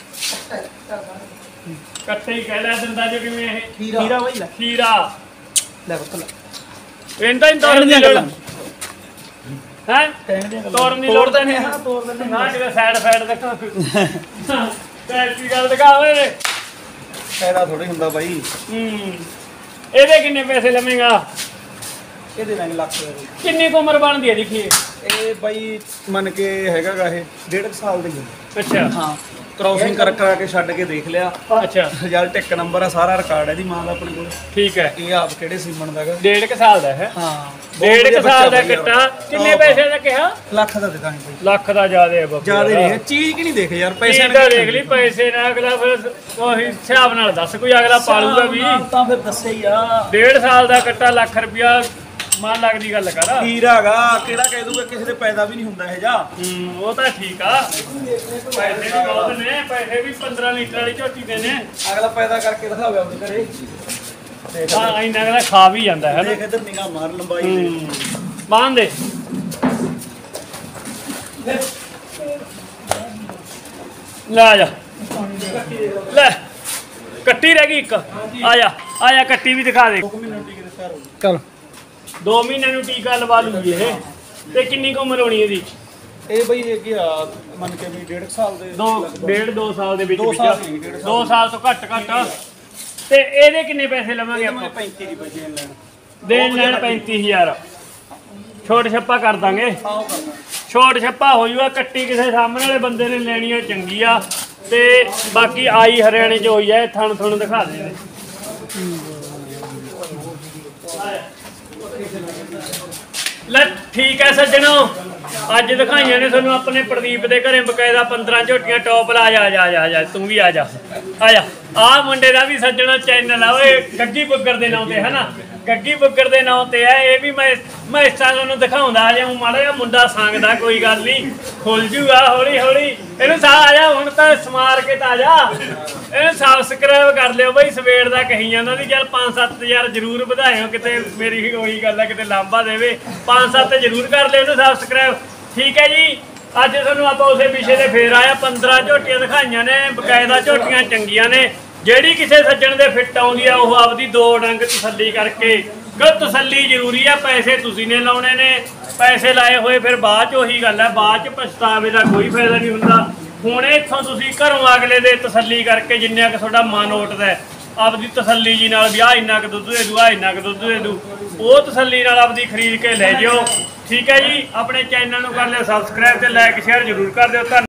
ਕੱਟੇ ਹੀ ਕਹਿ ਲੈ ਦਿੰਦਾ ਜੋ ਕਿਵੇਂ ਇਹ ਖੀਰਾ ਬਈ ਲੈ ਖੀਰਾ ਲੈ ਪੁੱਤ ਲੈ ਇਹਨਾਂ ਤਾਂ ਤੋੜਨ ਦੀ ਲੋੜ ਹੈ ਕਹਿਣ ਦੀਆਂ ਗੱਲਾਂ ਤੋੜਨ ਦੀ ਲੋੜ ਤਾਂ ਨਹੀਂ ਹਾਂ ਤੋੜ ਦਿੰਦੇ ਨਾ ਕਿਤੇ ਸਾਈਡ ਦੇਖੋ ਤੇ ਕੀ ਗੱਲ ਦਿਖਾ ਓਏ ਫਾਇਦਾ ਥੋੜੀ ਹੁੰਦਾ ਬਾਈ ਇਹਦੇ ਕਿੰਨੇ ਪੈਸੇ ਲਵੇਂਗਾ ਇਹਦੇ ਨਾਲ ਲੱਖ ਰੁਪਏ ਕਿੰਨੀ ਕੁ ਉਮਰ ਬਣਦੀ ਹੈ ਦੇਖੀਏ ਇਹ ਬਾਈ ਮੰਨ ਕੇ ਹੈਗਾਗਾ ਇਹ 1.5 ਸਾਲ ਦੀ ਅੱਛਾ ਹਾਂ ਕ੍ਰਾਸਿੰਗ ਕਰਾ ਕੇ ਛੱਡ ਕੇ ਦੇਖ ਲਿਆ ਅੱਛਾ ਰਿਜ਼ਲਟ ਇੱਕ ਨੰਬਰ ਆ ਸਾਰਾ ਰਿਕਾਰਡ ਇਹਦੀ ਮਾਂ ਦਾ ਆਪਣੇ ਕੋਲ ਠੀਕ ਹੈ ਇਹ ਆਪ ਕਿਹੜੇ ਸੀਮਨ ਦਾਗਾ 1.5 ਸਾਲ ਦਾ ਹੈ ਹਾਂ 1.5 ਸਾਲ ਦਾ ਕੱਟਾ ਕਿੰਨੇ ਪੈਸੇ ਦਾ ਕਿਹਾ ਲੱਖ ਦਾ ਦੇਦਾਂਗੇ ਬਾਈ ਲੱਖ ਦਾ ਜ਼ਿਆਦਾ ਹੈ ਬਾਬਾ ਜਿਆਦਾ ਨਹੀਂ ਚੀਜ਼ ਕਿ ਨਹੀਂ ਦੇਖ ਯਾਰ ਪੈਸੇ ਪੈਸੇ ਦਾ ਦੇਖ ਲਈ ਪੈਸੇ ਨਾਲ ਅਗਲਾ ਫਿਰ ਉਹੀ ਹਿਸਾਬ ਨਾਲ ਦੱਸ ਕੋਈ ਅਗਲਾ ਪਾਲੂਗਾ ਵੀ ਤਾਂ ਫਿਰ ਦੱਸੇ ਹੀ ਆ 1.5 ਸਾਲ ਦਾ ਕੱਟਾ ਲੱਖ ਰੁਪਿਆ ਮਨ ਲੱਗਦੀ ਗੱਲ ਕਰ ਹੀਰਾ ਹੈਗਾ ਕਿਹੜਾ ਕਹਿ ਦੂਗਾ ਕਿਸੇ ਦੇ ਪੈਦਾ ਵੀ ਨਹੀਂ ਹੁੰਦਾ ਇਹ ਜਾ ਉਹ ਤਾਂ ਠੀਕ ਆ ਪੈਸੇ ਵੀ ਬਹੁਤ ਨੇ ਪੈਸੇ ਵੀ 15 ਲੀਟਰ ਵਾਲੀ ਝੋਟੀ ਦੇ ਨੇ ਅਗਲਾ ਪੈਦਾ ਕਰਕੇ ਦਿਖਾਵੇ ਆਪਣੇ ਘਰੇ ਦੇਖ ਹਾਂ ਇੰਨਾ ਅਗਲਾ ਖਾ ਵੀ ਜਾਂਦਾ ਹੈ ਦੇਖ ਇੱਧਰ ਨਿਗਾਹ ਮਾਰ ਲੰਬਾਈ ਦੇ ਬਾਂਧ ਦੇ ਲੈ ਜਾ ਲੈ ਕੱਟੀ ਰਹਿ ਗਈ ਇੱਕ ਆ ਜਾ ਕੱਟੀ ਵੀ ਦਿਖਾ ਦੇ ਚਲ 2 ਮਹੀਨਿਆਂ ਨੂੰ ਟੀਕਾ ਲਵਾ ਲੂਗੀ ਇਹ ਤੇ ਕਿੰਨੀ ਕੁ ਉਮਰ ਹੋਣੀ ਇਹਦੀ ਇਹ ਬਈ ਹੈਗੀ ਆ ਮੰਨ ਕੇ ਵੀ 1.5 ਸਾਲ ਦੇ 2 ਸਾਲ ਦੇ ਵਿੱਚ ਦੋ ਵਿੱਚ ਸਾਲ ਨਹੀਂ, 1.5 ਸਾਲ 2 ਸਾਲ ਤੋਂ ਘੱਟ ਤੇ ਇਹਦੇ ਕਿੰਨੇ ਪੈਸੇ ਲਵਾਂਗੇ ਆਪਾਂ 35 ਦੀ ਬਜੇ ਲੈਣ ਦੇਣ ਲੈਣ 35000 ਛੋਟ ਛੱਪਾ ਕਰ ਦਾਂਗੇ। ਆਓ ਕਰਦਾ ਛੋਟ ਛੱਪਾ ਹੋ ਜੂਗਾ। ਕੱਟੀ ਕਿਸੇ ਸਾਹਮਣੇ ਵਾਲੇ ਬੰਦੇ ਨੇ ਲੈਣੀ ਆ ਚੰਗੀ ਆ ਤੇ ਬਾਕੀ ਆਈ ਹਰਿਆਣੇ ਚ ਹੋਈ ਆ। ਥਣ ਥਣ ਦਿਖਾ ਦੇ। ਲੈ ਠੀਕ ਹੈ ਸੱਜਣੋ, ਅੱਜ ਦਿਖਾਈਆਂ ਨੇ ਤੁਹਾਨੂੰ ਆਪਣੇ ਪ੍ਰਦੀਪ ਦੇ ਘਰੇ ਬਕਾਇਦਾ 15 ਝੋਟੀਆਂ ਟੌਪ ਲਾ। ਜਾ ਤੂੰ ਵੀ ਆ ਜਾ ਆ ਮੁੰਡੇ ਦਾ ਵੀ ਸੱਜਣਾ ਚੈਨਲ ਆ ਓਏ, ਗੱਗੀ ਬੁੱਗਰ ਦੇ ਨਾਂ ਤੇ ਹੈ ਨਾ, ਗੱਗੀ ਬੁੱਗਰ ਦੇ ਨਾਂ ਤੇ ਹੈ। ਇਹ ਵੀ ਮੈਂ ਇਸ ਤਰ੍ਹਾਂ ਤੁਹਾਨੂੰ ਦਿਖਾਉਂਦਾ ਆ ਜਾ। ਮਾੜਾ ਜਿਹਾ ਮੁੰਡਾ ਸੰਗਦਾ, ਕੋਈ ਗੱਲ ਨਹੀਂ, ਖੁੱਲ ਜੂਗਾ ਹੌਲੀ ਹੌਲੀ। ਇਹਨੂੰ ਆ ਜਾ ਹੁਣ ਤਾਂ ਸਮਾਰ ਕੇ ਤਾਂ ਆ ਜਾ। ਇਹਨੂੰ ਸਬਸਕ੍ਰਾਈਬ ਕਰ ਲਿਓ ਬਈ, ਸਵੇਰ ਦਾ ਕਹੀ ਜਾਂਦਾ ਸੀ। ਚੱਲ 5-7 ਜ਼ਰੂਰ ਵਧਾਇਓ, ਕਿਤੇ ਮੇਰੀ ਉਹੀ ਗੱਲ ਹੈ ਕਿਤੇ ਲਾਂਭਾ ਦੇਵੇ। 5-7 ਜ਼ਰੂਰ ਕਰ ਲਿਓ ਇਹਨੂੰ ਸਬਸਕ੍ਰਾਈਬ, ਠੀਕ ਹੈ ਜੀ। ਅੱਜ ਤੁਹਾਨੂੰ ਆਪਾਂ ਉਸੇ ਵਿਸ਼ੇ ਤੇ ਫੇਰ ਆਇਆ। 15 ਝੋਟੀਆਂ ਦਿਖਾਈਆਂ ਨੇ, ਬਕਾਇਦਾ ਝੋਟੀਆਂ ਚੰਗੀਆਂ ਨੇ। ਜਿਹੜੀ ਕਿਸੇ ਸੱਜਣ ਦੇ ਫਿੱਟ ਆਉਂਦੀ ਆ ਉਹ ਆਪਦੀ 2 ਡੰਗ ਤਸੱਲੀ ਕਰਕੇ, ਕਿ ਤਸੱਲੀ ਜ਼ਰੂਰੀ ਆ। ਪੈਸੇ ਤੁਸੀਂ ਨੇ ਲਾਉਣੇ ਨੇ, ਪੈਸੇ ਲਾਏ ਹੋਏ ਫਿਰ ਬਾਅਦ 'ਚ ਉਹੀ ਗੱਲ ਹੈ, ਬਾਅਦ 'ਚ ਪਛਤਾਵੇ ਦਾ ਕੋਈ ਫਾਇਦਾ ਨਹੀਂ ਹੁੰਦਾ। ਹੁਣ ਇੱਥੋਂ ਤੁਸੀਂ ਘਰੋਂ ਅਗਲੇ ਦੇ ਤਸੱਲੀ ਕਰਕੇ, ਜਿੰਨਾ ਕਿ ਤੁਹਾਡਾ ਮਨ ਉੱਠਦਾ ਆਪਦੀ ਤਸੱਲੀ ਜੀ ਨਾਲ ਵੀ ਆਹ ਇੰਨਾ ਕੁ ਦੁੱਧ ਦੇ ਦੂ, ਆਹ ਇੰਨਾ ਕੁ ਦੁੱਧ ਦੇ ਦੂ, ਉਹ ਤਸੱਲੀ ਨਾਲ ਆਪਦੀ ਖਰੀਦ ਕੇ ਲੈ ਜਿਓ, ਠੀਕ ਹੈ ਜੀ। ਆਪਣੇ ਚੈਨਲ ਨੂੰ ਕਰ ਲਿਓ ਸਬਸਕ੍ਰਾਈਬ ਤੇ ਲਾਈਕ ਸ਼ੇਅਰ ਜ਼ਰੂਰ ਕਰ ਦਿਓ। ਧੰਨਵਾਦ।